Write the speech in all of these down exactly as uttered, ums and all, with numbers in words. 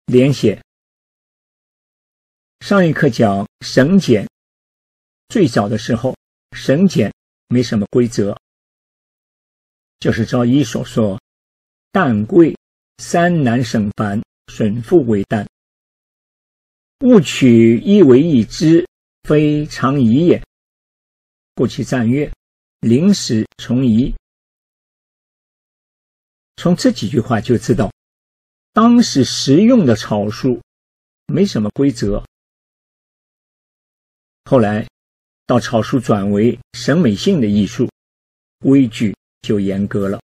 连写。上一课讲省简，最早的时候省简没什么规则，就是照一所说，旦贵三难省繁，损复为旦。勿取一为一之，非常宜也，故其暂阅，临时从宜。从这几句话就知道，当时实用的草书没什么规则。后来到草书转为审美性的艺术，规矩就严格了。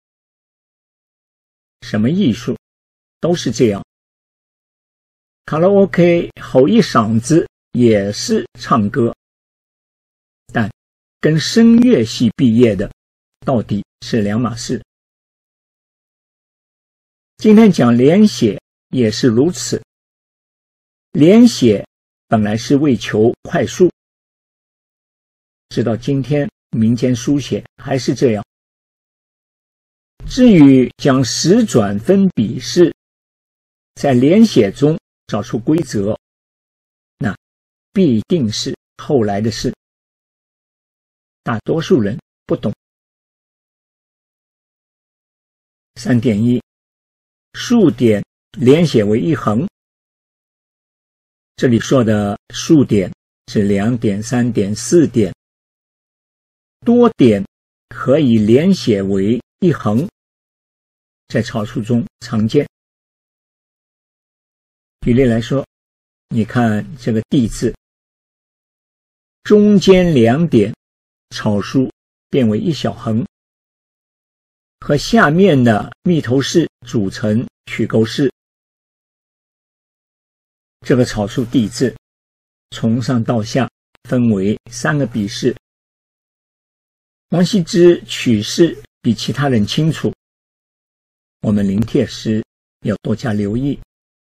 什么艺术都是这样，卡拉 OK 吼一嗓子也是唱歌，但跟声乐系毕业的到底是两码事。今天讲连写也是如此，连写本来是为求快速，直到今天民间书写还是这样。至于讲实转分笔试，在连写中找出规则，那必定是后来的事，大多数人不懂。 三点一 数点连写为一横，这里说的数点是两点、三点、四点，多点可以连写为一横，在草书中常见。举例来说，你看这个地字，中间两点草书变为一小横，和下面的密头式组成曲钩式。这个草书地字从上到下分为三个笔势。王羲之取势比其他人清楚，我们临帖时要多加留意。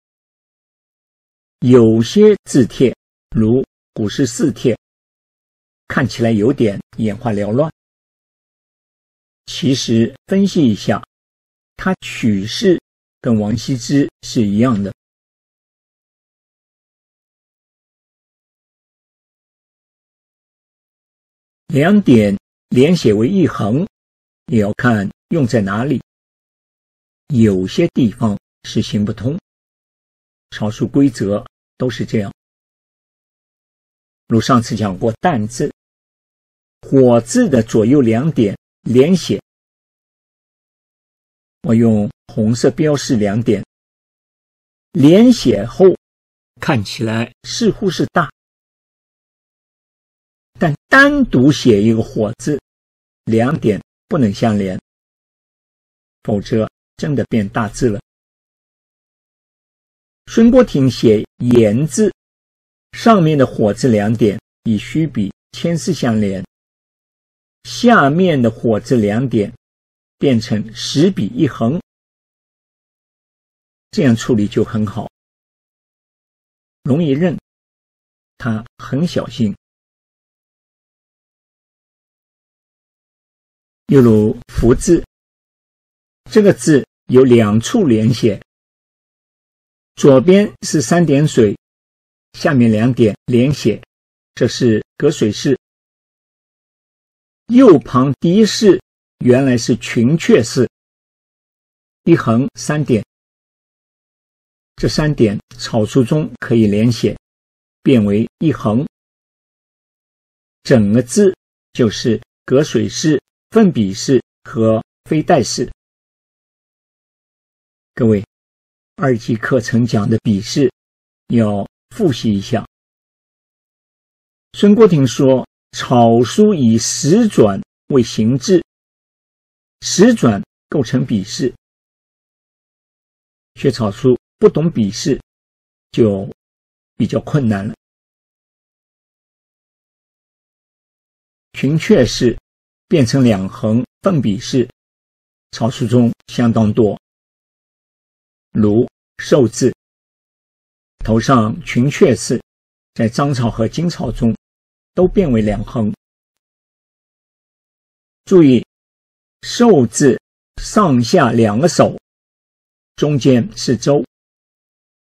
有些字帖如古诗四帖看起来有点眼花缭乱，其实分析一下，他取势跟王羲之是一样的。两点连写为一横，也要看用在哪里，有些地方是行不通，草书规则都是这样。如上次讲过旦字，火字的左右两点连写，我用红色标示两点，连写后看起来似乎是大，但单独写一个火字，两点不能相连，否则真的变大字了。孙郭挺写言字，上面的火字两点以虚笔牵丝相连，下面的火字两点变成实笔一横，这样处理就很好，容易认，他很小心。又如福字，这个字有两处连写，左边是三点水，下面两点连写，这是隔水式。右旁第一式原来是群阙式，一横三点，这三点草书中可以连写，变为一横，整个字就是隔水式、奋笔式和飞带式。各位，二级课程讲的笔试要复习一下。孙郭挺说，草书以实转为形制，实转构成笔试。学草书不懂笔试就比较困难了。群阙式变成两横奋笔式，草书中相当多，如寿字，头上群阙式，在章草和金草中都变为两横。注意，寿字上下两个手，中间是周，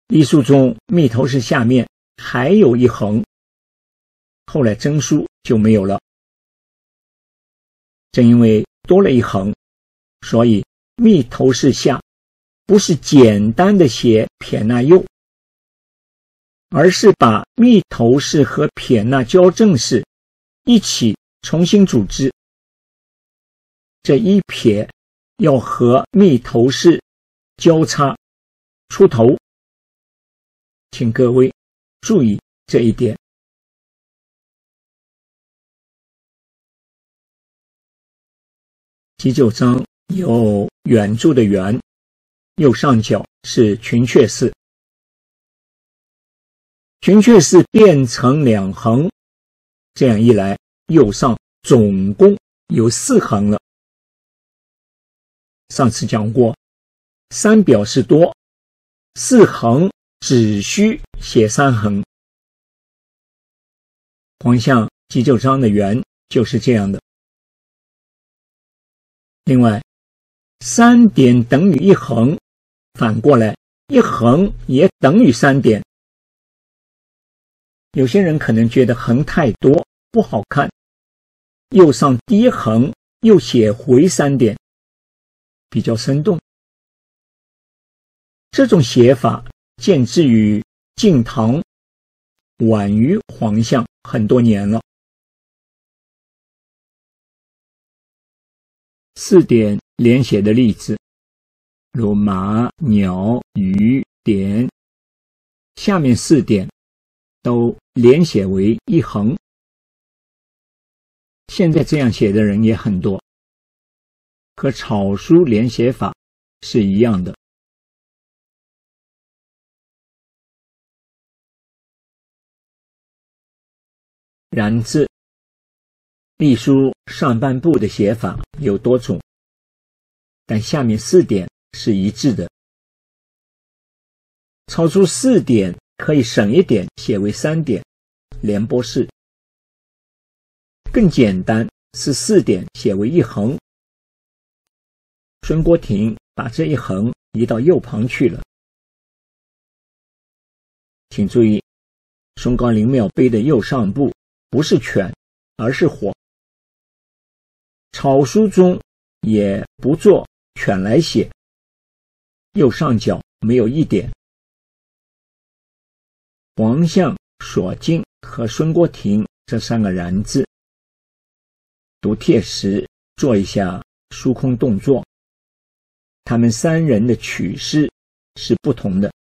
隶书中密头氏下面还有一横，后来征书就没有了。正因为多了一横，所以密头氏下不是简单的写撇捺右，而是把密头氏和撇捺交正氏一起重新组织。这一撇要和密头氏交叉出头，请各位注意这一点。急救章有远注的远，右上角是群阙式，群阙式变成两横，这样一来，右上总共有四横了。上次讲过，三表示多，四横只需写三横。黄象急救章的圆就是这样的。另外，三点等于一横，反过来，一横也等于三点。有些人可能觉得横太多不好看，右上第一横又写回三点，比较生动。这种写法见之于晋唐，晚于黄象很多年了。四点连写的例子，如马、鸟、鱼、点，下面四点都连写为一横。现在这样写的人也很多，和草书连写法是一样的。然字，隶书上半部的写法有多种，但下面四点是一致的。超出四点可以省一点写为三点，连波式。更简单是四点写为一横。孙郭庭把这一横移到右旁去了。请注意，松高灵庙碑的右上部不是犬，而是火。草书中也不做犬来写，右上角没有一点。黄象、索敬和孙郭庭这三个然字，读帖时做一下疏空动作，他们三人的取势是不同的。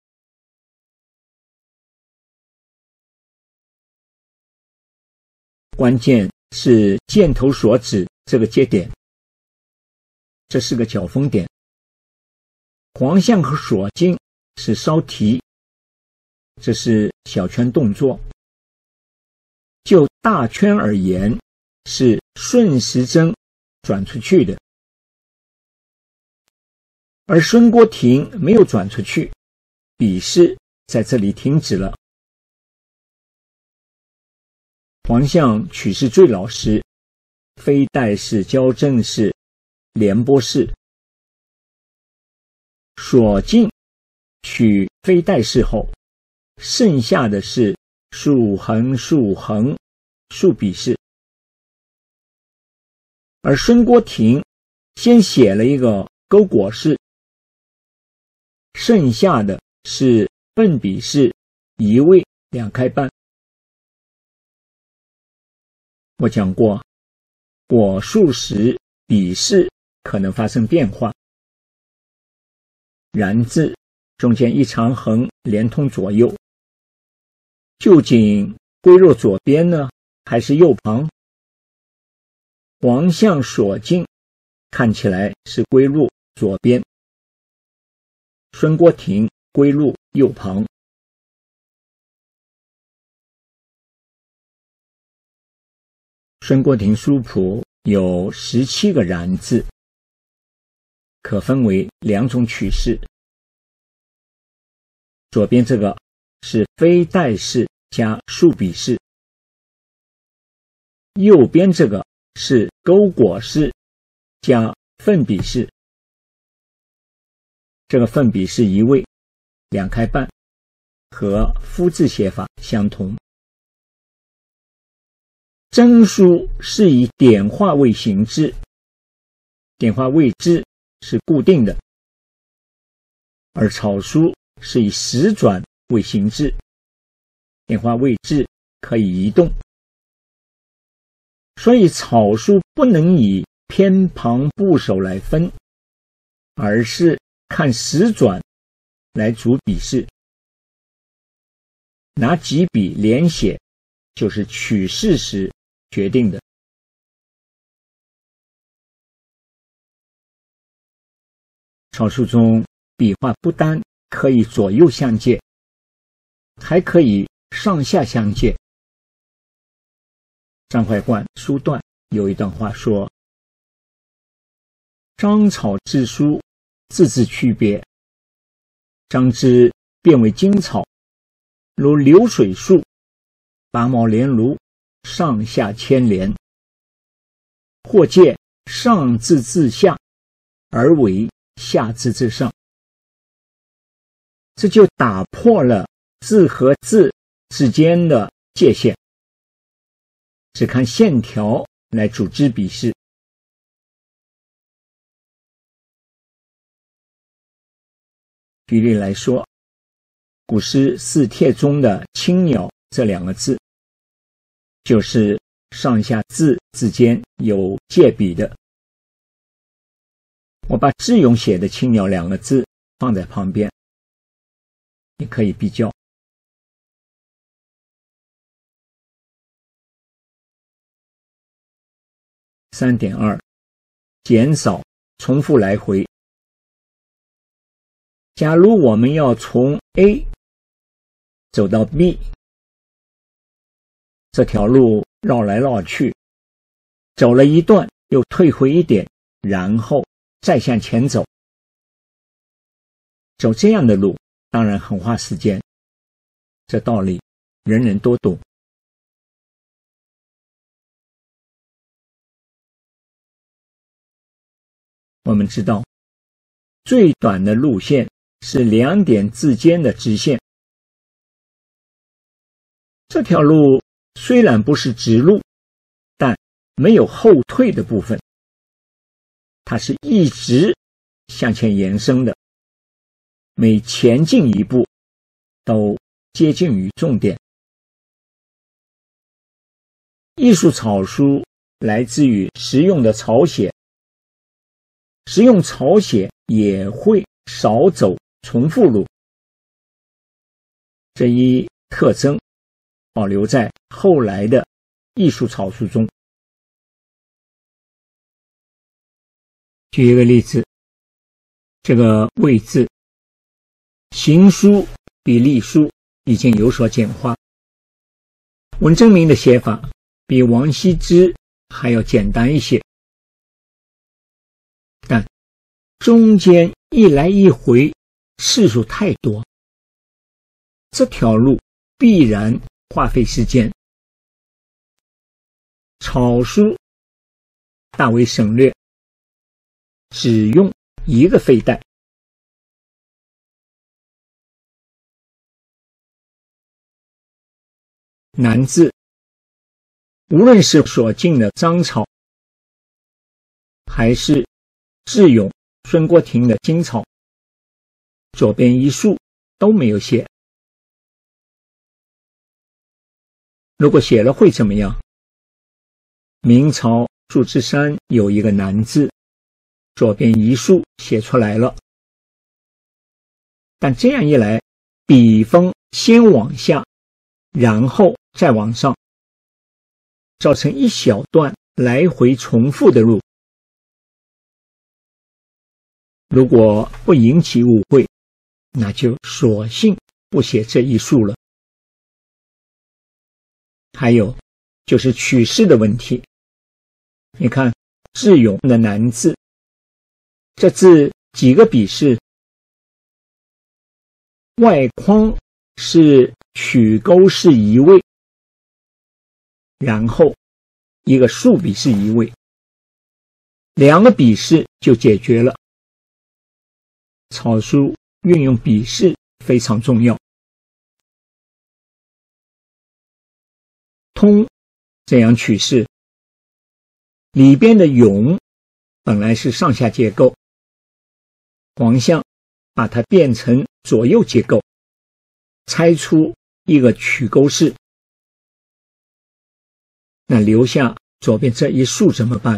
关键是箭头所指这个接点，这是个角峰点。黄象和索敬是稍提，这是小圈动作。就大圈而言，是顺时针转出去的，而孙郭庭没有转出去，笔势在这里停止了。黄象取势最老实，非带式、交正式、连波式。索敬取非带式后，剩下的是竖横、竖横、竖笔式。而孙郭庭先写了一个勾裹式，剩下的是笨笔式、移位、两开半。我讲过，裹竖时笔势可能发生变化。然字中间一长横连通左右，究竟归入左边呢，还是右旁？黄象、索敬看起来是归入左边，孙郭庭归入右旁。孙郭庭书谱有十七个然字，可分为两种取势。左边这个是非带式加竖笔式，右边这个是勾裹式加奋笔式。这个奋笔式移位，两开半， 和夫字写法相同。征书是以点画为形制，点画位置是固定的，而草书是以实转为形制，点画位置可以移动。所以草书不能以偏旁部首来分，而是看实转来主笔势，拿几笔连写就是取势时决定的。草书中笔画不单可以左右相借，还可以上下相借。张怀灌书段有一段话说：章草之书字字区别，章之变为荆草，如流水树，拔毛连芦，上下牵连，或借上字自下，而为下字自上，这就打破了字和字之间的界限，只看线条来组织笔势。举例来说，古诗四帖中的青鸟这两个字，就是上下字之间有借笔的。我把智勇写的青鸟两个字放在旁边，你可以比较。三点二，减少重复来回。假如我们要从 A 走到 B， 这条路绕来绕去，走了一段又退回一点，然后再向前走。走这样的路当然很花时间，这道理人人都懂。我们知道，最短的路线是两点之间的直线。这条路虽然不是直路，但没有后退的部分，它是一直向前延伸的，每前进一步都接近于重点。艺术草书来自于实用的草写，实用草写也会少走重复路，这一特征保留在后来的艺术草书中。举一个例子，这个位字，行书比隶书已经有所简化，文征明的写法比王羲之还要简单一些，但中间一来一回次数太多，这条路必然花费时间。草书大为省略，只用一个废带。难字，无论是所进的章草，还是智勇、孙郭庭的荆草，左边一竖都没有写。如果写了会怎么样？明朝祝枝山有一个难字，左边一竖写出来了，但这样一来，笔锋先往下，然后再往上，造成一小段来回重复的路。如果不引起误会，那就索性不写这一竖了。还有就是取势的问题，你看智勇的难字，这字几个笔势？外框是曲钩式移位，然后一个竖笔式移位，两个笔势就解决了。草书运用笔势非常重要。 通这样取式，里边的永本来是上下结构，黄象把它变成左右结构，拆出一个曲钩式，那留下左边这一竖怎么办？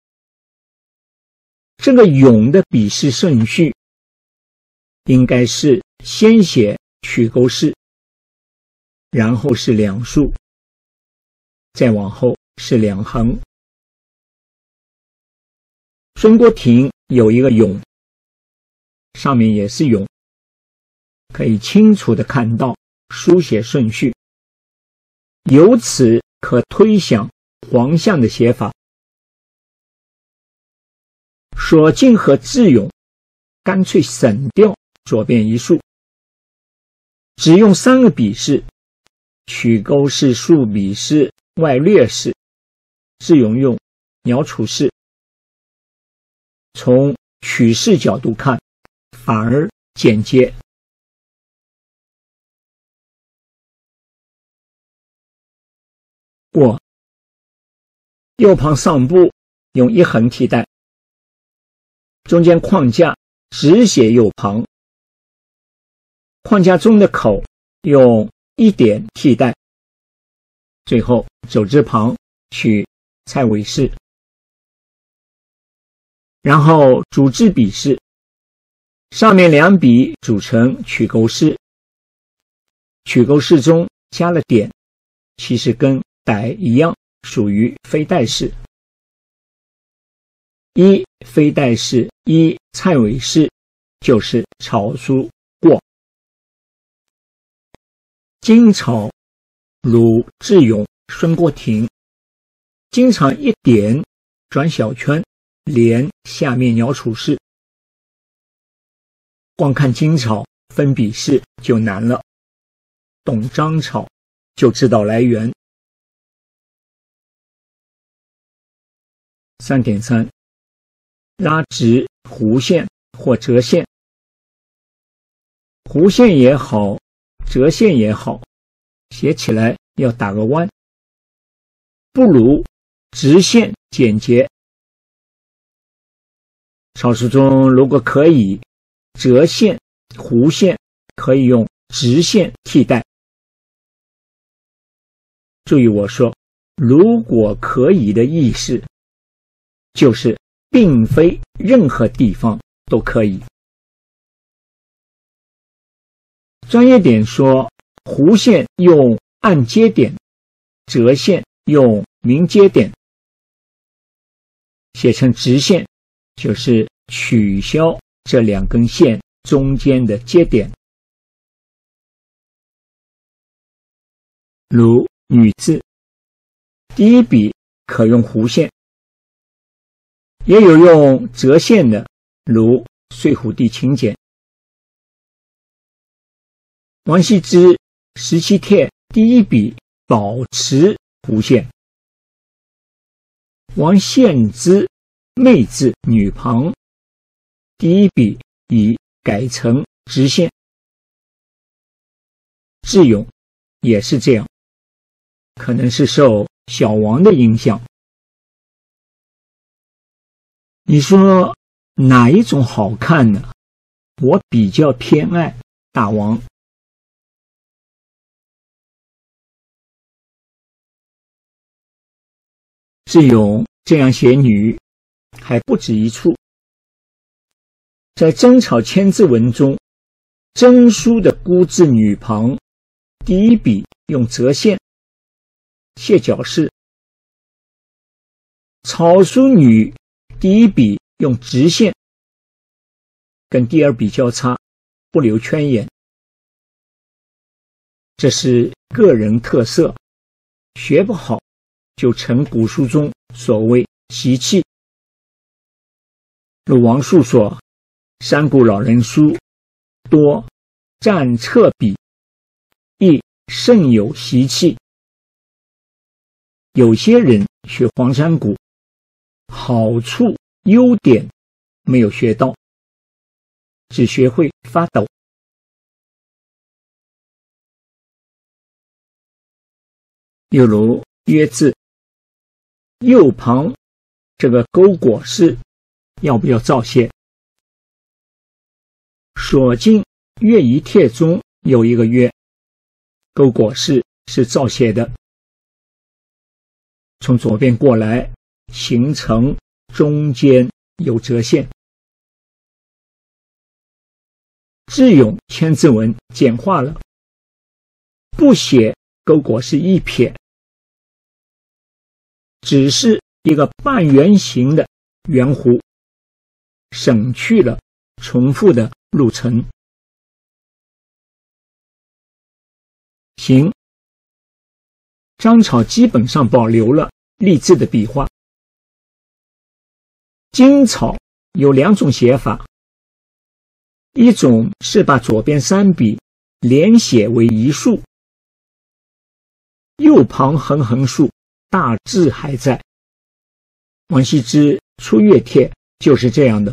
这个永的笔试顺序应该是先写曲钩式，然后是两竖，再往后是两横。孙郭亭有一个永，上面也是永，可以清楚地看到书写顺序，由此可推想黄象的写法。索敬和智勇干脆省掉左边一竖，只用三个笔试：曲钩式、竖笔式、外略式。智勇用鸟处式。从取式角度看，反而简洁。过右旁上部用一横替代，中间框架只写右旁，框架中的口用一点替代，最后走之旁取蔡尾式，然后主字笔试，上面两笔组成曲钩式，曲钩式中加了点，其实跟歹一样，属于非带式。一非带式，一蔡尾式，就是草书过。金草鲁智勇、孙郭亭经常一点转小圈，连下面鸟处式。光看金草分笔试就难了，懂章草就知道来源。三点三，拉直弧线或折线。弧线也好，折线也好，写起来要打个弯，不如直线简洁。草书中如果可以折线、弧线，可以用直线替代。注意我说如果可以的意思，就是并非任何地方都可以。专业点说，弧线用按接点，折线用明接点，写成直线就是取消这两根线中间的接点。如女字，第一笔可用弧线，也有用折线的，如睡虎地请柬。王羲之十七帖第一笔保持弧线，王献之妹字女旁第一笔已改成直线。智勇也是这样，可能是受小王的影响。你说哪一种好看呢？我比较偏爱大王。智勇这样写女还不止一处，在征草千字文中，征书的孤字女旁第一笔用折线卸脚式，草书女第一笔用直线，跟第二笔交叉，不留圈眼。这是个人特色，学不好就成古书中所谓习气。如王述说，三顾老人书多占侧笔，亦甚有习气。有些人学黄山谷，好处优点没有学到，只学会发抖。又如约字右旁这个勾果式要不要造写？所进乐仪帖中有一个乐，勾果式是造写的，从左边过来，形成中间有折线。智勇千字文简化了，不写勾果式一撇，只是一个半圆形的圆弧，省去了重复的路程。行，章草基本上保留了隶字的笔画。金草有两种写法，一种是把左边三笔连写为一竖，右旁横横竖，大致还在。王羲之出乐帖就是这样的。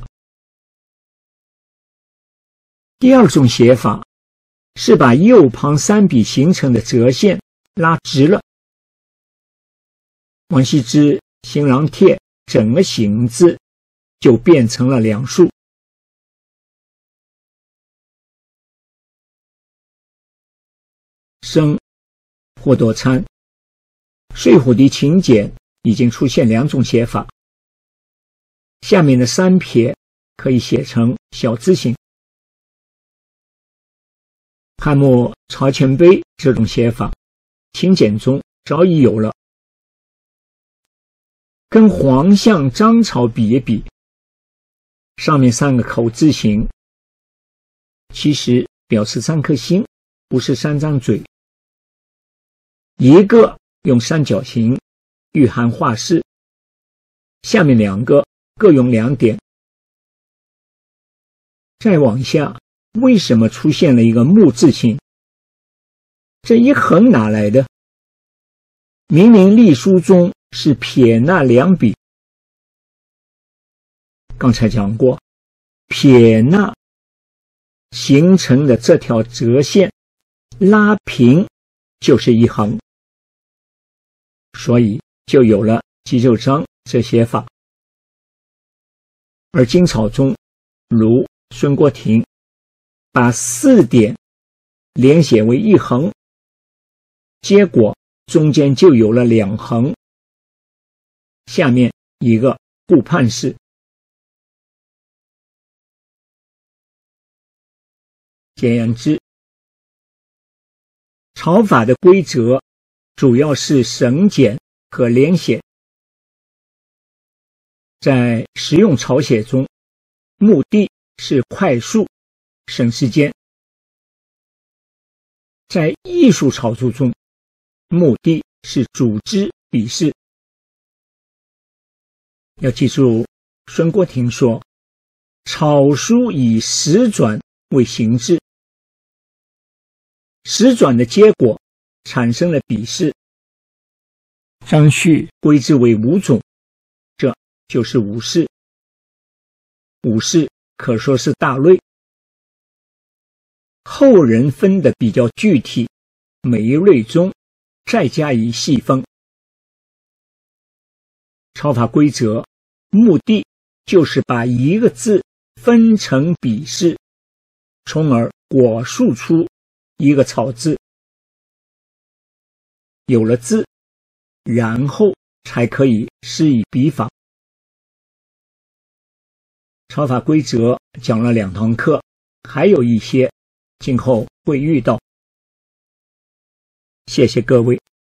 第二种写法是把右旁三笔形成的折线拉直了。王羲之行囊帖整个行字就变成了两竖。生或多参，睡虎地秦简已经出现两种写法，下面的三撇可以写成小字形。汉末曹全碑这种写法，秦简中早已有了。跟黄象章草比一比，上面三个口字形其实表示三颗心，不是三张嘴。一个用三角形御寒画式，下面两个各用两点。再往下，为什么出现了一个木字形？这一横哪来的？明明隶书中是撇捺两笔。刚才讲过，撇捺形成的这条折线拉平就是一横，所以就有了急救章这写法。而金草中如孙郭庭把四点连写为一横，结果中间就有了两横，下面一个顾盼式。简言之，草法的规则主要是省简和连写。在实用草写中，目的是快速省时间；在艺术草书中，目的是组织笔势。要记住，孙郭庭说，草书以实转为形制，实转的结果产生了笔势。张旭归之为五种，这就是五式。五式可说是大类，后人分得比较具体，每一类中再加以细分。草法规则目的就是把一个字分成笔势，从而果述出一个草字。有了字，然后才可以施以笔法。草法规则讲了两堂课，还有一些今后会遇到。谢谢各位。